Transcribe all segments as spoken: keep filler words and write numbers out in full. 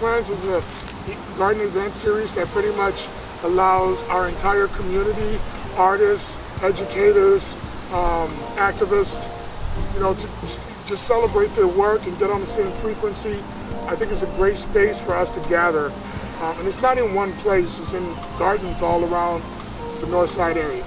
Plans is a garden event series that pretty much allows our entire community, artists, educators, um, activists, you know, to just celebrate their work and get on the same frequency. I think it's a great space for us to gather. Um, and it's not in one place, it's in gardens all around the North Side area.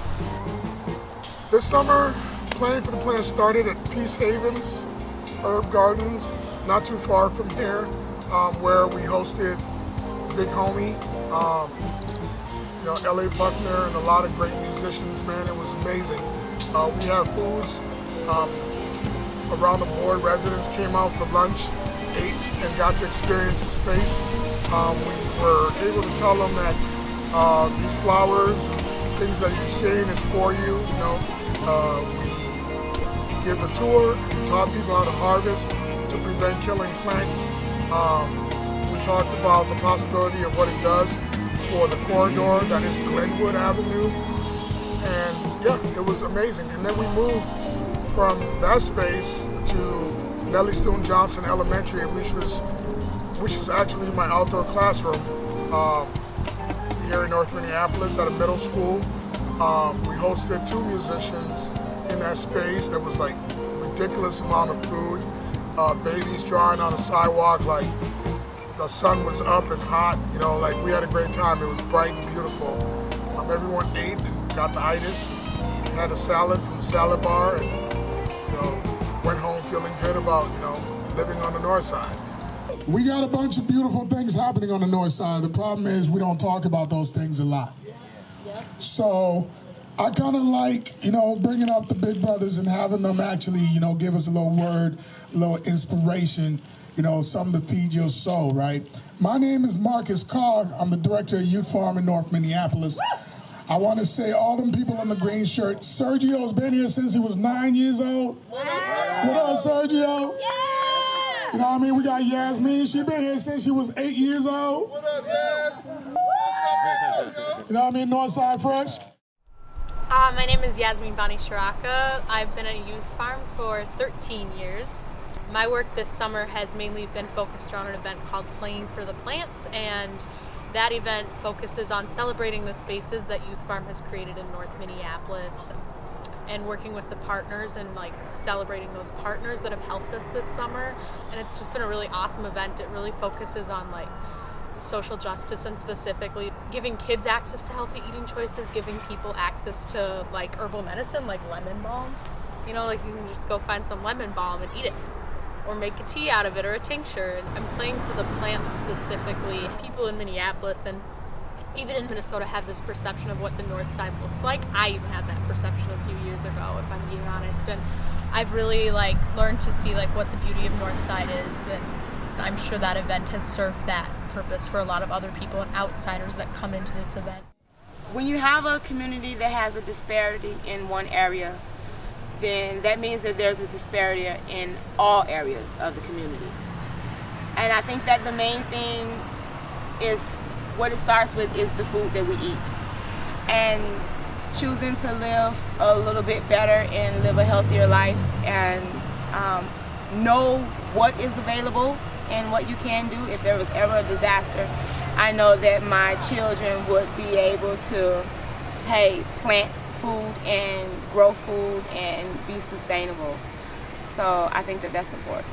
This summer, Playing for the Plants started at Peace Havens Herb Gardens, not too far from here, um, where we hosted Big Homie, um, you know, L A Buckner, and a lot of great musicians, man. It was amazing. Uh, we have foods um, around the board. Residents came out for lunch, ate, and got to experience the space. Um, we were able to tell them that uh, these flowers and things that you're seeing is for you. You know, uh, we give a tour, taught people how to harvest to prevent killing plants. Um, we talked about the possibility of what it does for the corridor that is Glenwood Avenue, and yeah, it was amazing. And then we moved from that space to Nellie Stone Johnson Elementary, which was which is actually my outdoor classroom um, here in North Minneapolis at a middle school. Um, we hosted two musicians in that space. There was like a ridiculous amount of food. Uh, babies drawing on the sidewalk like the sun was up and hot. You know, like we had a great time. It was bright and beautiful. Um, everyone ate and got the itis. Had a salad from the salad bar, and you know, went home feeling good about, you know, living on the North Side. We got a bunch of beautiful things happening on the North Side. The problem is we don't talk about those things a lot. So I kind of like, you know, bringing up the big brothers and having them actually, you know, give us a little word, a little inspiration, you know, something to feed your soul, right? My name is Marcus Carr. I'm the director of Youth Farm in North Minneapolis. I want to say all them people in the green shirt, Sergio's been here since he was nine years old. What up, Sergio? You know what I mean? We got Yasmin. She been here since she was eight years old. What up, Yas? You know what I mean? Northside Fresh. Uh, my name is Yasmin Bani Sharaka. I've been at Youth Farm for thirteen years. My work this summer has mainly been focused around an event called Playing for the Plants, and that event focuses on celebrating the spaces that Youth Farm has created in North Minneapolis and working with the partners and like celebrating those partners that have helped us this summer. And it's just been a really awesome event. It really focuses on like social justice and specifically giving kids access to healthy eating choices, giving people access to like herbal medicine like lemon balm. You know, like you can just go find some lemon balm and eat it, or make a tea out of it or a tincture. And I'm playing for the plants specifically. People in Minneapolis and even in Minnesota have this perception of what the North Side looks like. I even had that perception a few years ago, if I'm being honest. And I've really like learned to see like what the beauty of North Side is, and I'm sure that event has served that purpose for a lot of other people and outsiders that come into this event. When you have a community that has a disparity in one area, then that means that there's a disparity in all areas of the community. And I think that the main thing is, what it starts with is the food that we eat. And choosing to live a little bit better and live a healthier life, and um, know what is available and what you can do if there was ever a disaster. I know that my children would be able to, hey, plant food and grow food and be sustainable. So I think that that's important.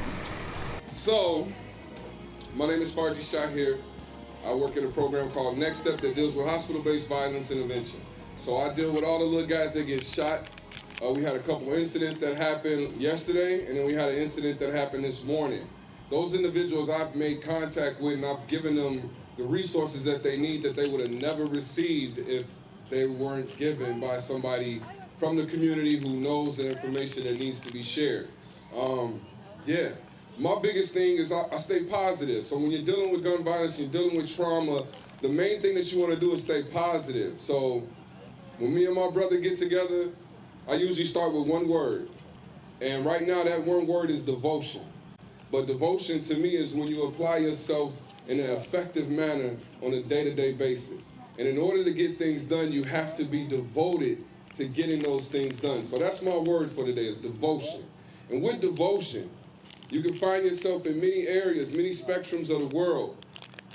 So, my name is Farji Shah here. I work in a program called Next Step that deals with hospital-based violence intervention. So I deal with all the little guys that get shot. Uh, we had a couple incidents that happened yesterday, and then we had an incident that happened this morning. Those individuals I've made contact with, and I've given them the resources that they need that they would have never received if they weren't given by somebody from the community who knows the information that needs to be shared. Um, yeah, my biggest thing is I, I stay positive. So when you're dealing with gun violence, you're dealing with trauma, the main thing that you want to do is stay positive. So when me and my brother get together, I usually start with one word. And right now that one word is devotion. But devotion to me is when you apply yourself in an effective manner on a day-to-day basis. And in order to get things done, you have to be devoted to getting those things done. So that's my word for today, is devotion. And with devotion, you can find yourself in many areas, many spectrums of the world.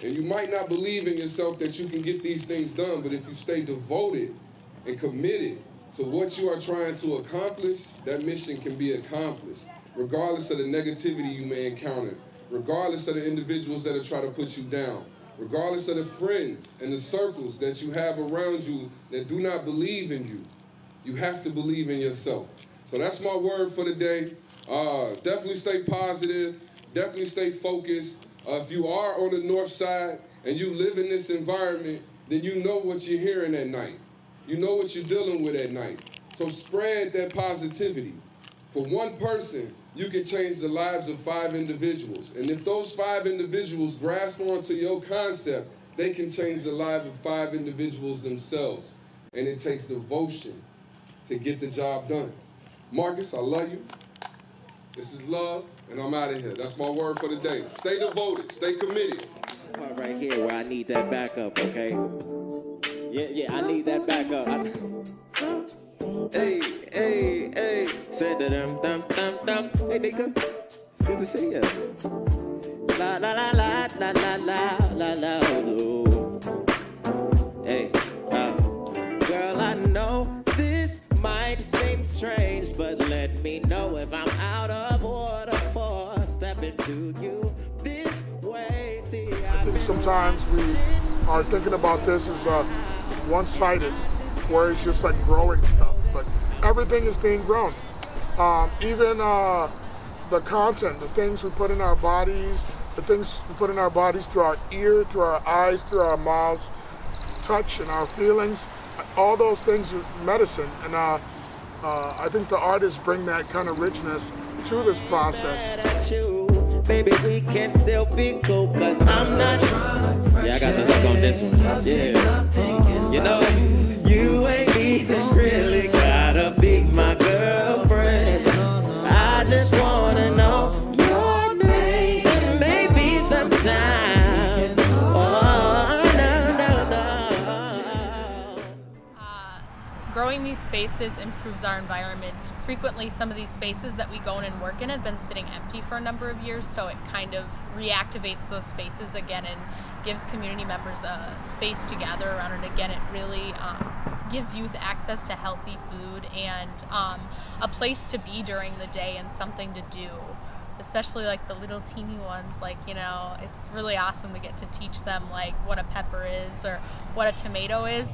And you might not believe in yourself that you can get these things done, but if you stay devoted and committed to what you are trying to accomplish, that mission can be accomplished, regardless of the negativity you may encounter, regardless of the individuals that are trying to put you down, regardless of the friends and the circles that you have around you that do not believe in you. You have to believe in yourself. So that's my word for the day. Uh, definitely stay positive. Definitely stay focused. Uh, if you are on the north side and you live in this environment, then you know what you're hearing at night. You know what you're dealing with at night. So spread that positivity. For one person, you can change the lives of five individuals. And if those five individuals grasp onto your concept, they can change the life of five individuals themselves. And it takes devotion to get the job done. Marcus, I love you. This is love, and I'm out of here. That's my word for the day. Stay devoted, stay committed. Part right here where I need that backup, okay? Yeah, yeah, I need that backup. I... Hey, hey, hey. Said da dum dum dum dum. Hey, nigga. It's good to see ya. La la la la la la la la la. Oh. Hey, uh, girl, I know this might seem strange, but let me know if I'm out of order for stepping to you this way. See, I think sometimes we are thinking about this as uh, one-sided, where it's just like growing stuff, but everything is being grown. Um, even uh, the content, the things we put in our bodies, the things we put in our bodies through our ear, through our eyes, through our mouths, touch and our feelings, all those things are medicine. And uh, uh, I think the artists bring that kind of richness to this process. Baby, we can still be cool, cause I'm not. Yeah, I got the hook on this one. Yeah. You know, you ain't even really gotta be my girlfriend. I just wanna know your name, maybe sometime. Oh, no, no, no. Uh, growing these spaces improves our environment. Frequently, some of these spaces that we go in and work in have been sitting empty for a number of years, so it kind of reactivates those spaces again and gives community members a space to gather around. And again, it really um, gives youth access to healthy food and um, a place to be during the day and something to do. Especially like the little teeny ones, like, you know, it's really awesome to get to teach them like what a pepper is or what a tomato is.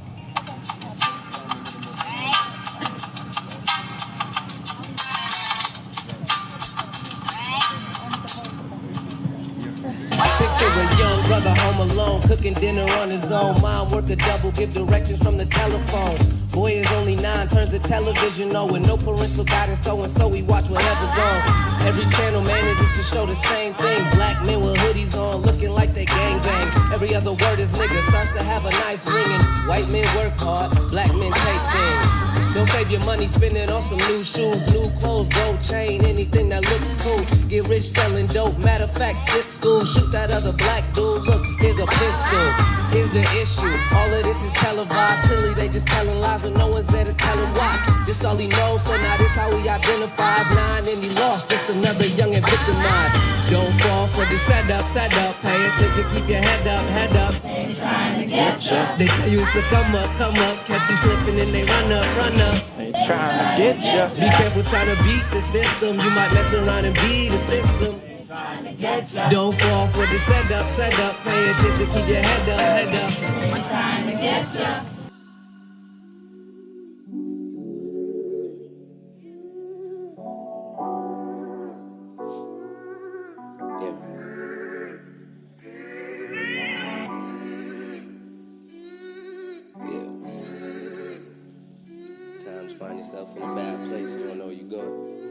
Picture a young brother home alone, cooking dinner on his own. Mom work a double, give directions from the telephone. Boy is only nine, turns the television on with no parental guidance, so and so we watch whatever's on. Every channel manages to show the same thing. Black men with hoodies on, looking like they gang bang. Every other word is nigga, starts to have a nice ringing. White men work hard, black men take things. Don't save your money, spend it on some new shoes, new clothes, gold chain, anything that looks cool. Get rich selling dope, matter of fact, skip school, shoot that other black dude. Look, here's a pistol, here's the issue. All of this is televised, clearly they just telling lies, but no one's there to tell him why. This all he knows, so now this how he identifies. Nine and he lost, just another young and victimized. Don't fall for the setup, set up, pay attention, keep your head up, head up. They trying to get ya. They tell you it's to come up, come up, catch you slipping and they run up, run up. They trying to get ya. Be careful trying to beat the system, you might mess around and be the system. Trying to get ya. Don't fall for the setup, set up, pay attention, keep your head up, head up. They trying to get ya. Find yourself in a bad place, you don't know where you're going.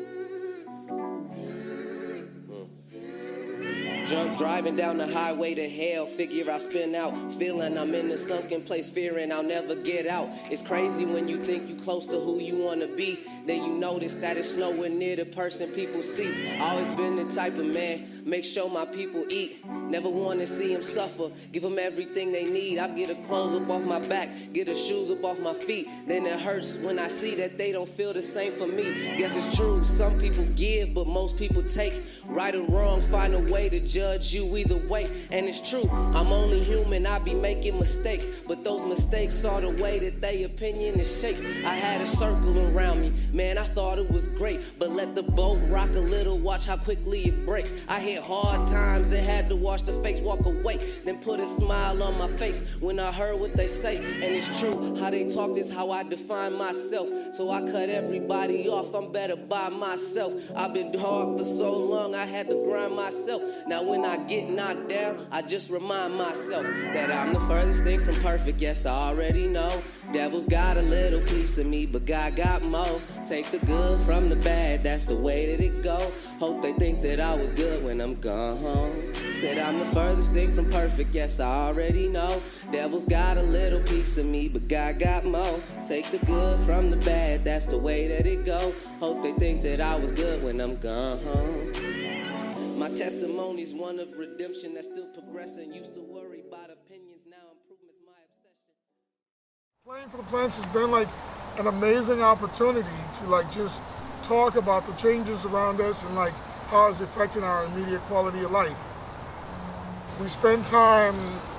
Mm. Drunk driving down the highway to hell, figure I spin out, feeling I'm in a sunken place, fearing I'll never get out. It's crazy when you think you close to who you want to be, then you notice that it's nowhere near the person people see. Always been the type of man, make sure my people eat. Never want to see them suffer, give them everything they need. I get the clothes up off my back, get the shoes up off my feet. Then it hurts when I see that they don't feel the same for me. Guess it's true, some people give, but most people take. Right or wrong, find a way to judge you either way. And it's true, I'm only human, I be making mistakes. But those mistakes are the way that they opinion is shaped. I had a circle around me, man, I thought it was great. But let the boat rock a little, watch how quickly it breaks. I hit hard times and had to watch the fakes walk away. Then put a smile on my face when I heard what they say. And it's true, how they talked is how I define myself. So I cut everybody off, I'm better by myself. I've been hard for so long, I had to grind myself. Now when I get knocked down, I just remind myself that I'm the furthest thing from perfect. Yes, I already know. Devil's got a little piece of me, but God got more. Take the good from the bad, that's the way that it go. Hope they think that I was good when I'm gone home. Said I'm the furthest thing from perfect, yes, I already know. Devil's got a little piece of me, but God got more. Take the good from the bad, that's the way that it go. Hope they think that I was good when I'm gone home. My testimony's one of redemption that's still progressing. Used to worry about opinions, now improvement's my obsession. Playing for the Plants has been like an amazing opportunity to like just talk about the changes around us and like how it's affecting our immediate quality of life. We spend time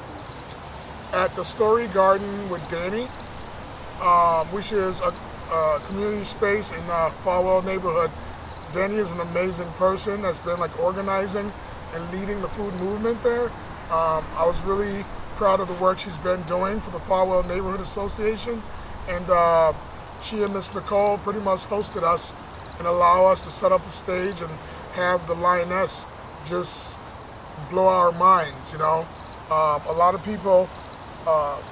at the Story Garden with Danny, um, which is a, a community space in the Falwell neighborhood. Danny is an amazing person that's been like organizing and leading the food movement there. Um, I was really proud of the work she's been doing for the Falwell Neighborhood Association, and uh, she and Miss Nicole pretty much hosted us and allow us to set up a stage and have the Lioness just blow our minds, you know. Um, a lot of people uh,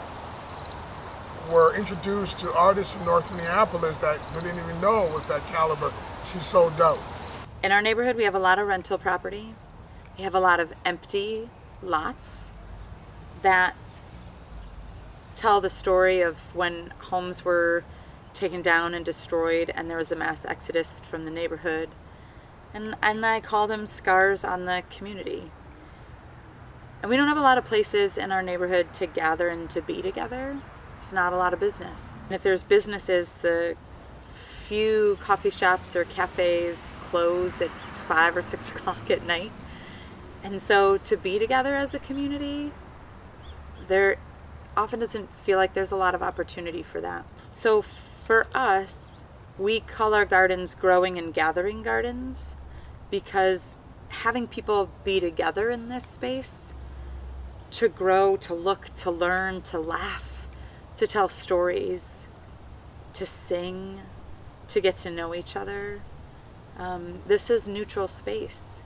were introduced to artists from North Minneapolis that they didn't even know was that caliber. She's so dope. In our neighborhood, we have a lot of rental property. We have a lot of empty lots that tell the story of when homes were taken down and destroyed and there was a mass exodus from the neighborhood. And, and I call them scars on the community. And we don't have a lot of places in our neighborhood to gather and to be together. There's not a lot of business. And if there's businesses, the few coffee shops or cafes close at five or six o'clock at night. And so to be together as a community, there often doesn't feel like there's a lot of opportunity for that. So for us, we call our gardens growing and gathering gardens, because having people be together in this space to grow, to look, to learn, to laugh, to tell stories, to sing, to get to know each other. Um, this is neutral space.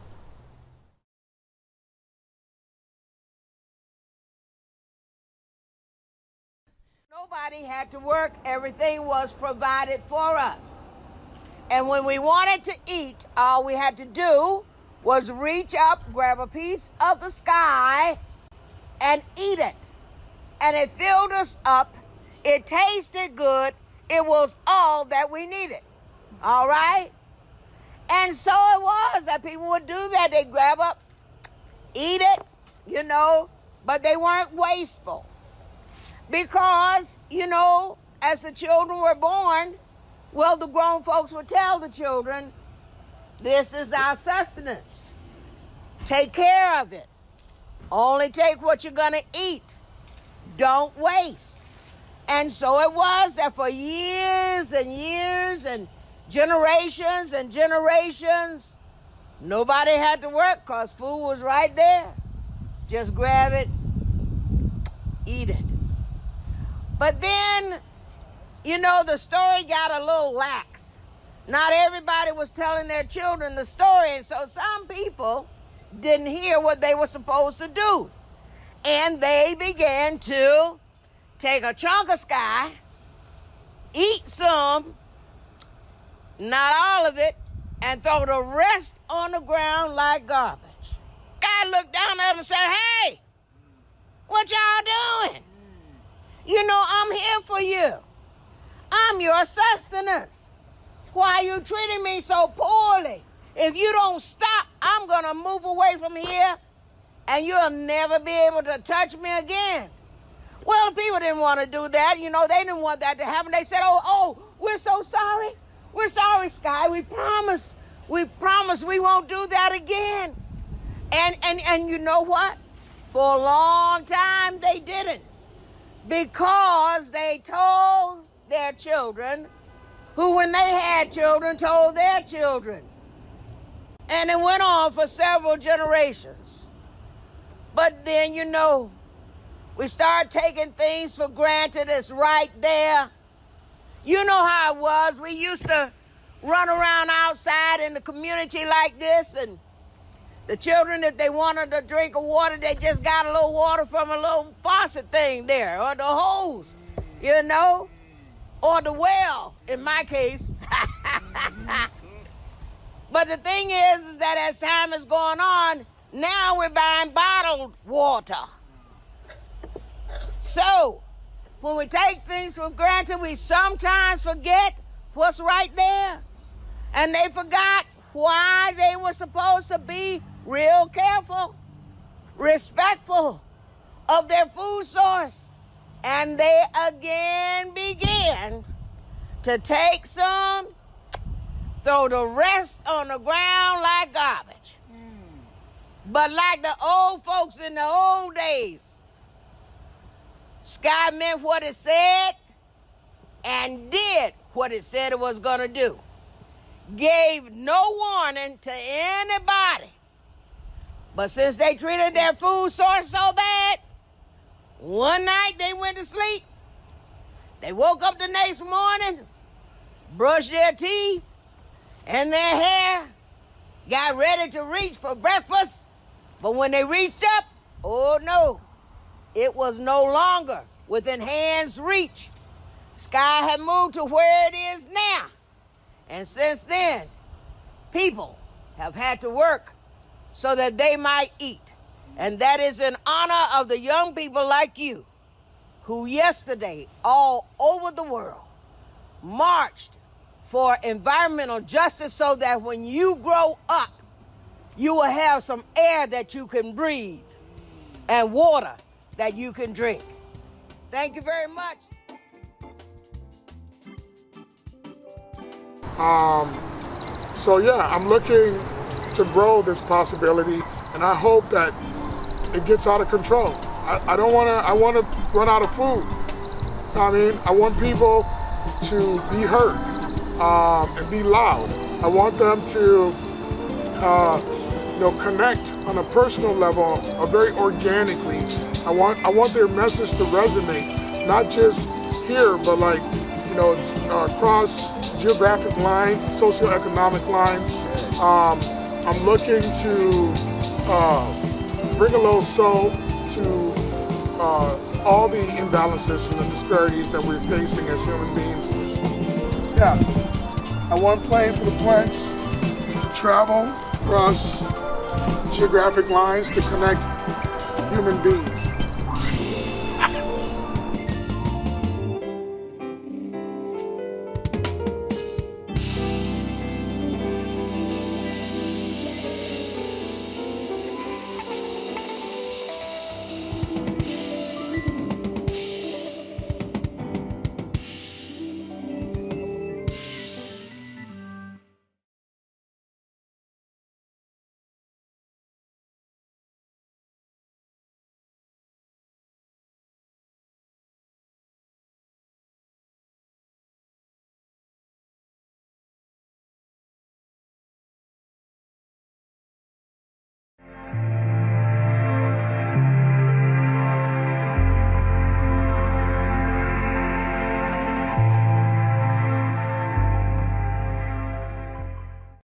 Nobody had to work. Everything was provided for us. And when we wanted to eat, all we had to do was reach up, grab a piece of the sky, and eat it. And it filled us up. It tasted good. It was all that we needed. All right? And so it was that people would do that. They'd grab up, eat it, you know, but they weren't wasteful. Because, you know, as the children were born, well, the grown folks would tell the children, this is our sustenance. Take care of it. Only take what you're going to eat. Don't waste. And so it was that for years and years and generations and generations, nobody had to work because food was right there. Just grab it, eat it. But then, you know, the story got a little lax. Not everybody was telling their children the story, and so some people didn't hear what they were supposed to do. And they began to take a chunk of sky, eat some, not all of it, and throw the rest on the ground like garbage. God looked down at them and said, hey, what y'all doing? You know, I'm here for you. I'm your sustenance. Why are you treating me so poorly? If you don't stop, I'm going to move away from here and you'll never be able to touch me again. Well, the people didn't want to do that. You know, they didn't want that to happen. They said, oh, oh, we're so sorry. We're sorry, Sky. We promise. We promise we won't do that again. And, and, and you know what? For a long time, they didn't. Because they told their children, who when they had children, told their children. And it went on for several generations. But then, you know, we start taking things for granted. It's right there. You know how it was. We used to run around outside in the community like this, and the children, if they wanted a drink of water, they just got a little water from a little faucet thing there, or the hose, you know, or the well, in my case. But the thing is, is that as time is going on, now we're buying bottled water. So, when we take things for granted, we sometimes forget what's right there. And they forgot why they were supposed to be real careful, respectful of their food source. And they again began to take some, throw the rest on the ground like garbage. Mm. But like the old folks in the old days, Sky meant what it said and did what it said it was going to do. Gave no warning to anybody. But since they treated their food source so bad, one night they went to sleep. They woke up the next morning, brushed their teeth and their hair, got ready to reach for breakfast. But when they reached up, oh no, it was no longer within hand's reach. Sky had moved to where it is now. And since then, people have had to work so that they might eat. And that is in honor of the young people like you, who yesterday, all over the world, marched for environmental justice so that when you grow up, you will have some air that you can breathe and water that you can drink. Thank you very much. Um, so yeah, I'm looking to grow this possibility, and I hope that it gets out of control. I, I don't want to, I want to run out of food. You know what I mean? I want people to be heard um, and be loud. I want them to uh, you know, connect on a personal level or very organically. I want, I want their message to resonate, not just here, but like, you know, uh, across geographic lines, socioeconomic lines. Um, I'm looking to uh, bring a little soul to uh, all the imbalances and the disparities that we're facing as human beings. Yeah, I want Playing for the Plants to travel across geographic lines to connect human beings.